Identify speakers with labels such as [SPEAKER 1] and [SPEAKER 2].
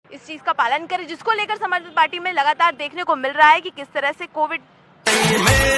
[SPEAKER 1] इस चीज का पालन करें, जिसको लेकर समाजवादी पार्टी में लगातार देखने को मिल रहा है कि किस तरह से कोविड